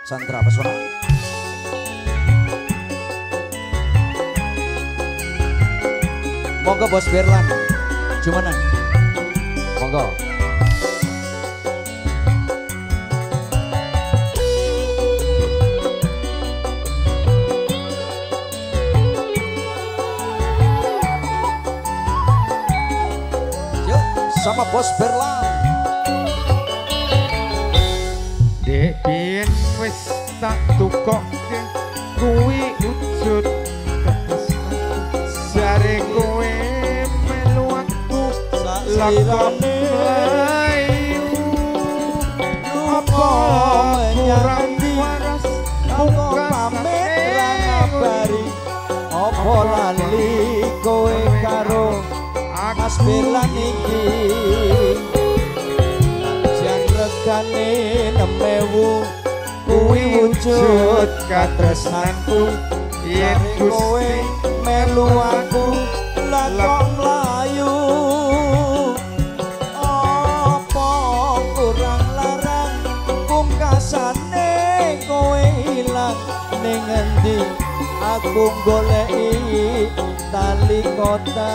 Chandra Pesona. Monggo Bos Berlan. Cumanan. Monggo. Yuk, sama Bos Berlan. Dek biyen wis tak tukokke kuwi wujud jare kowe melu aku lakon mlayu apa kurang waras Aku pamit ra ngabari apa lali kowe karo Mas Berlan iki jan regane 6.000 kuwi wujud katresnanku yen kowe melu aku lakon mlayu apa kurang larang pungkasane kowe ilang ning endi aku goleki tali kota.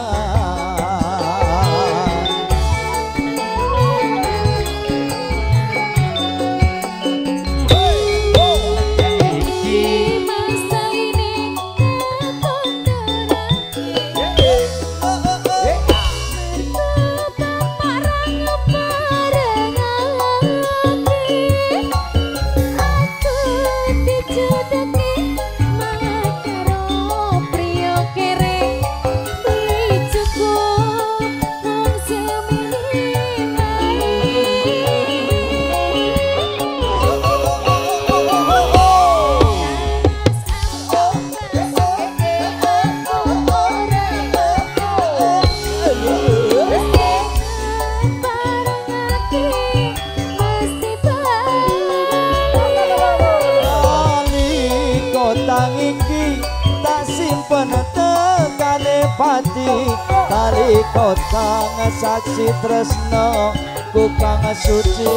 Tali kota saksi tresno ku kang suci.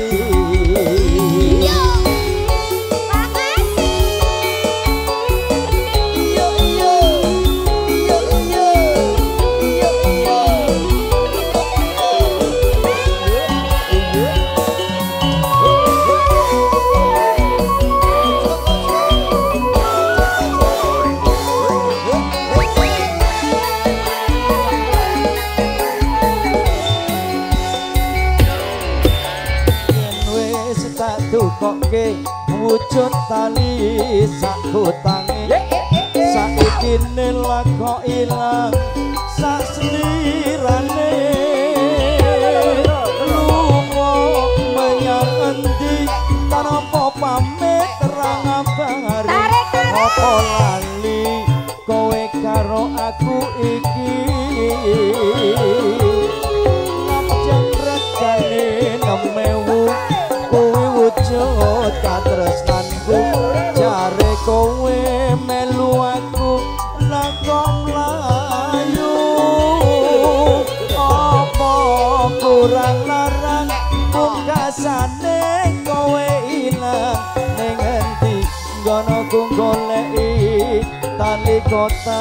Tukoke wujud tali sak hutange saiki nelako ilang sak slirane lunga menyang endi tanpa pamit terang abari apa lali kowe karo aku iki najan regane 6.000 wujud katresnanku jare kowe melu aku lakon mlayu apa kurang larang pungkasane kowe ilang ning endi ngono ku goleki tali kota.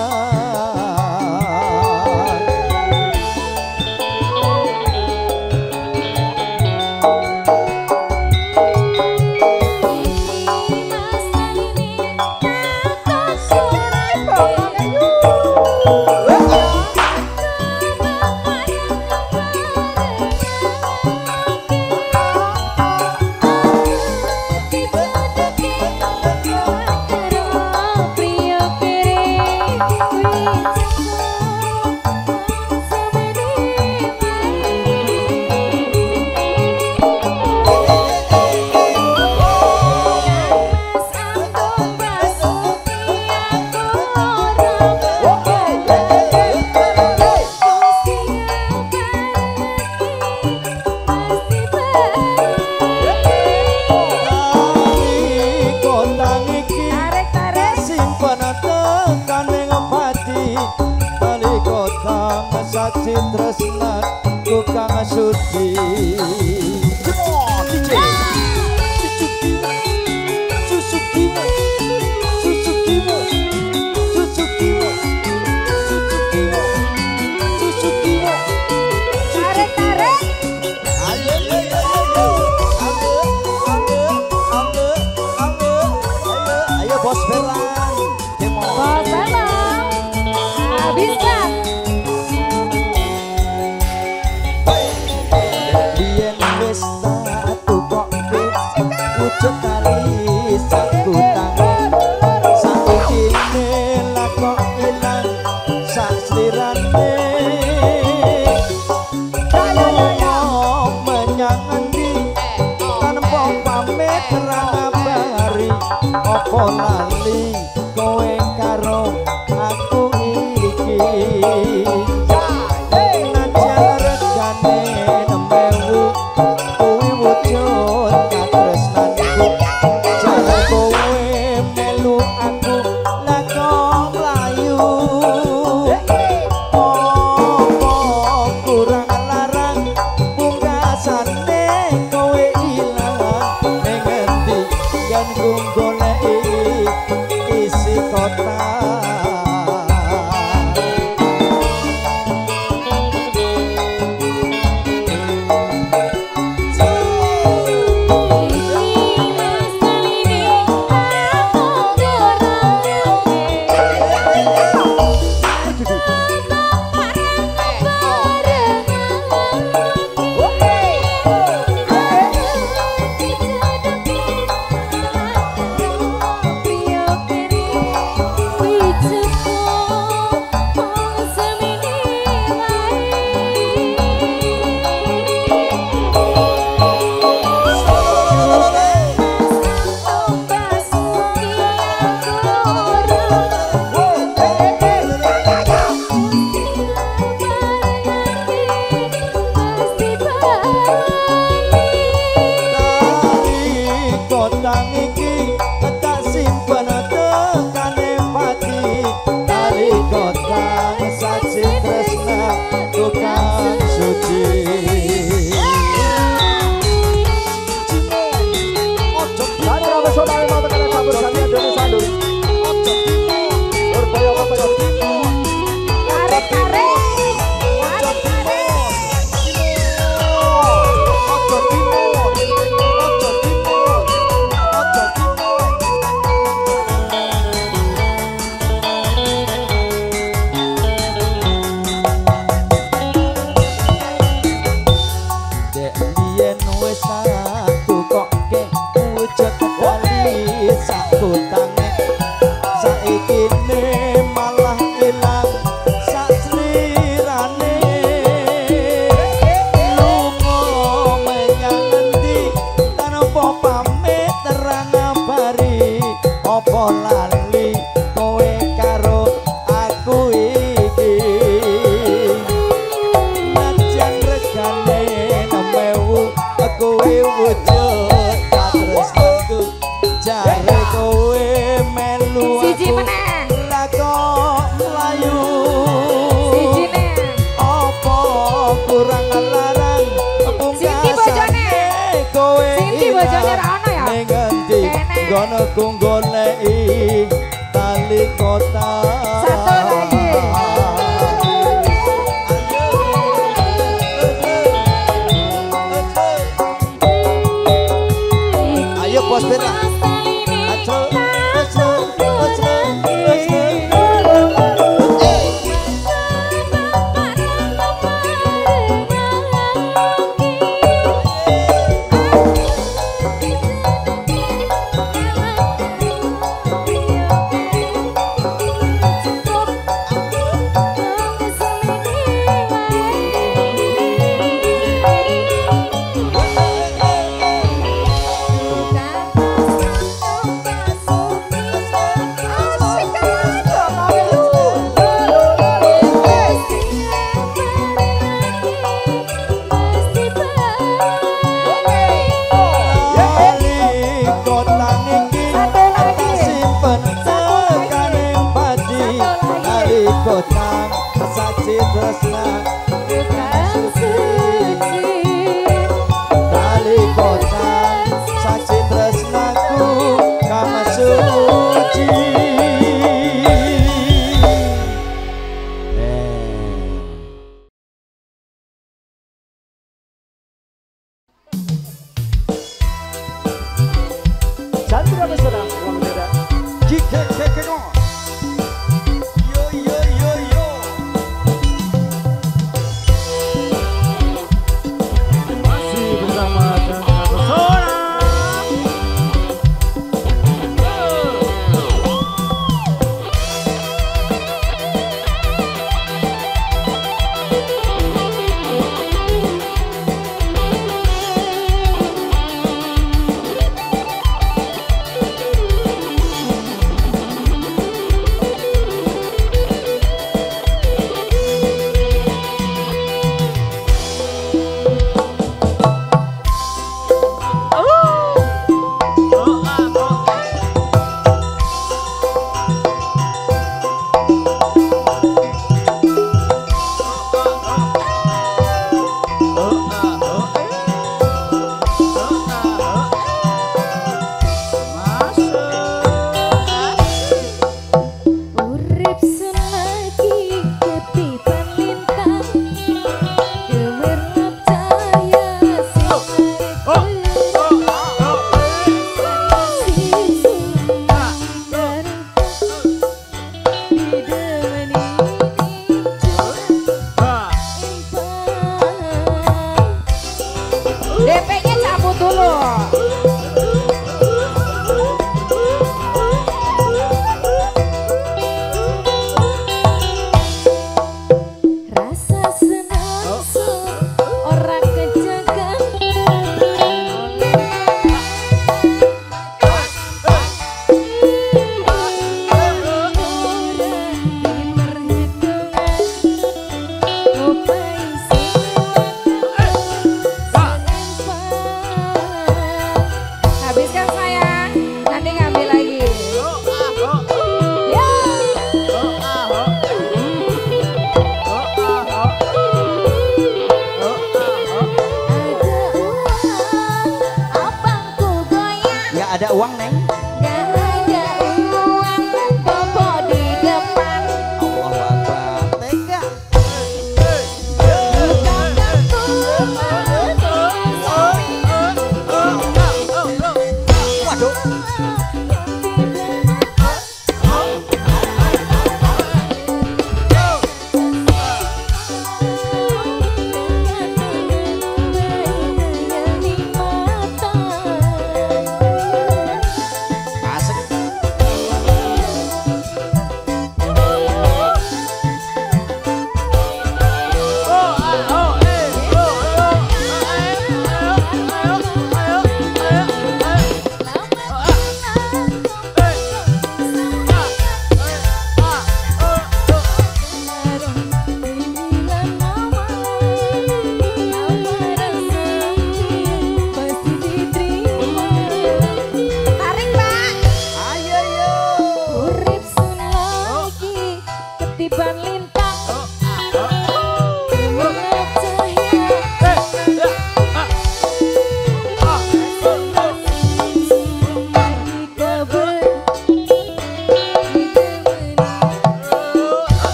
saksi tresnan tukang suci. pamit rangabari opo lali kowe karo aku iki najar regane nemewu kuwi wujud katresnanku jare kowe melu aku lah kok mlayu opo kurang larang pungkasane kowe ilang ning endi yen ku goleki isi kota. Gono kunggoleki tali kota. Satu lagi. Ayo bos Bella. Habiskan sayang, nanti ngambil lagi. Ya. Nggak ada uang neng. Allahu Akbar. Tega. Waduh.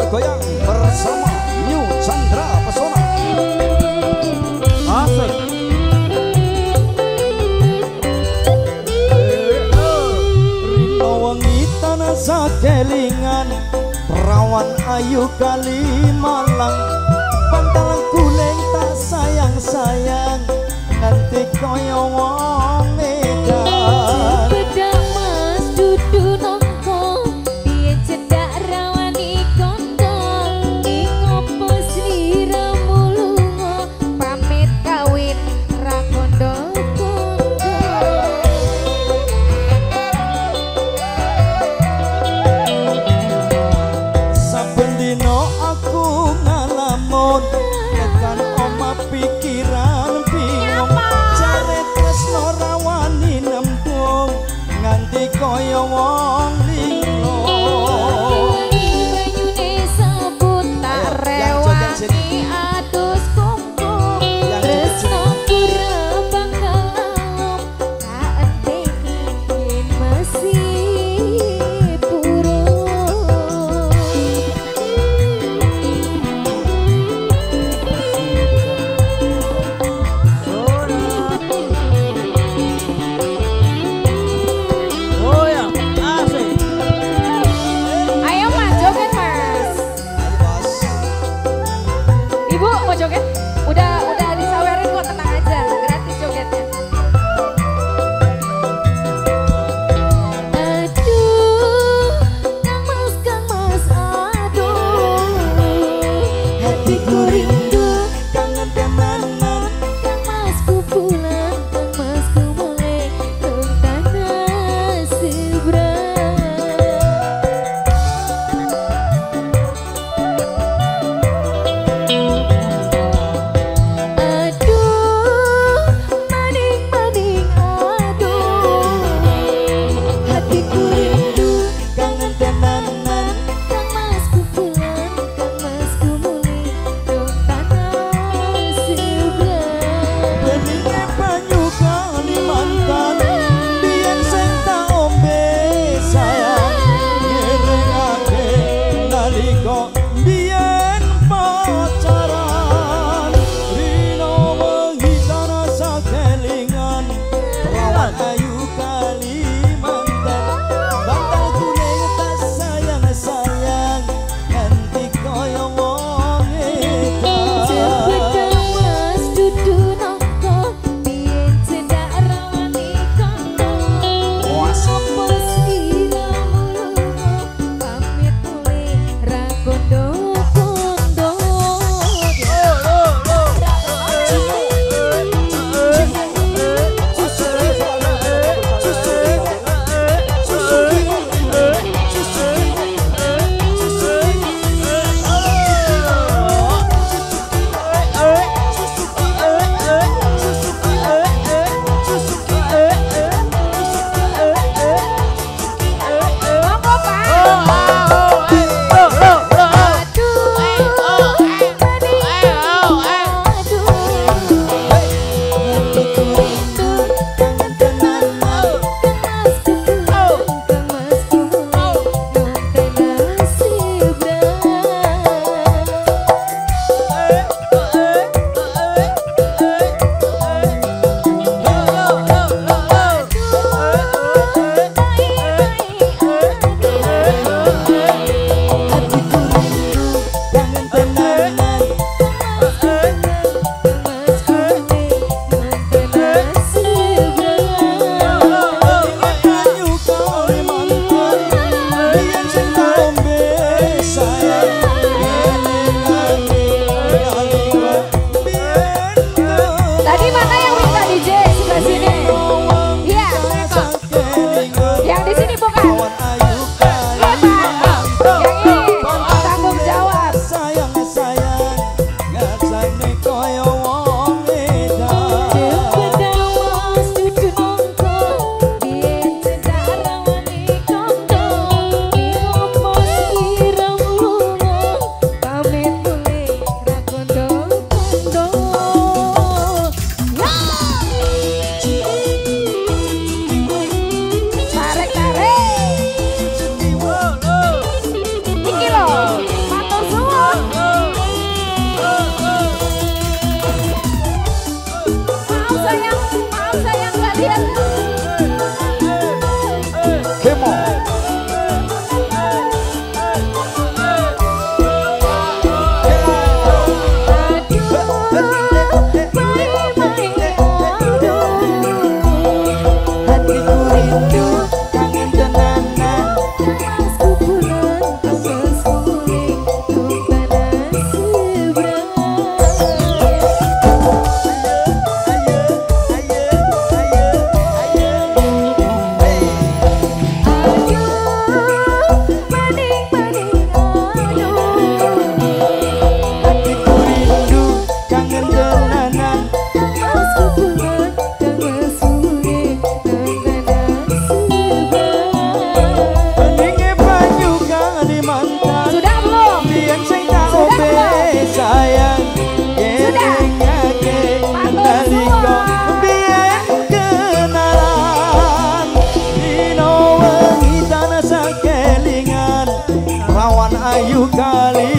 bergoyang bersama New Chandra Pesona. Asik. Rino wengi tanah sakelingan, perawan ayu Kalimalang, bantal kuning tak sayang-sayang, nanti koyo wong edan. Bedak mas dudu nongko, biyen cedak rawani kondo, ing opo sliramu lunga, Pamit kawin rakondo kondo. Saben dino aku ngalamun, tekan oma pikiran bingung, jare tresno rawani nembung, nganti koyo wong linglung. banyune sabut tak Rewani adus kumpul, tresno pura bakal lalum, tak enteni yen masih purung. Ayo mas, joget mas. Ibu mau joget? Udah disawerin kok, tenang aja, gratis jogetnya. Aduh, Kang Mas, aduh, hatiku rindu, Kangen tenanan, Kang Mas ku pulang, Kang Mas ku mulai nang tanah seberang. Aduh, maning-maning, aduh, hatiku rindu, kangen tenanan, Kang Mas ku pulang, Kang Mas ku mulai nang tanah seberang. benine banyu Kalimantan, biyen sing tak ombe sayang, ngerengake nalika biyen pacaran. Rino wengi tanah sakelingan, perawan ayu Kalimantan, bantal kuning tak sayang-sayang, nganti koyo wong edan. Mas dudu nongko, biyen cedak rawani kondo, opo sliramu lunga, pamit mulai rakondo kondo. Monggo pak. Kangen tenanan, banyu Kalimantan, biyen sing tak ombe sayang, ngerengake nalika biyen Tadi mana yang minta DJ sebelah sini? Iya. Yang di sini bukan. perawan ayu Yang ini tanggung jawab. sayang-sayang, ngasane koyo wong edan. Mas dudu nongko, biyen cedak rawani kondo, ing opo sliramu ayu kali